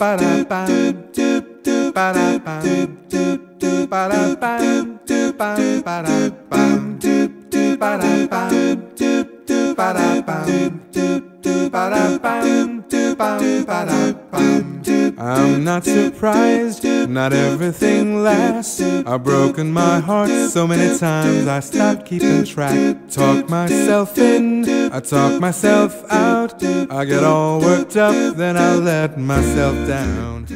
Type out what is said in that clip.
I'm not surprised, not everything lasts. I've broken my heart so many times I stopped keeping track. Talk myself in, I talk myself out. I get all worked up, then I let myself down.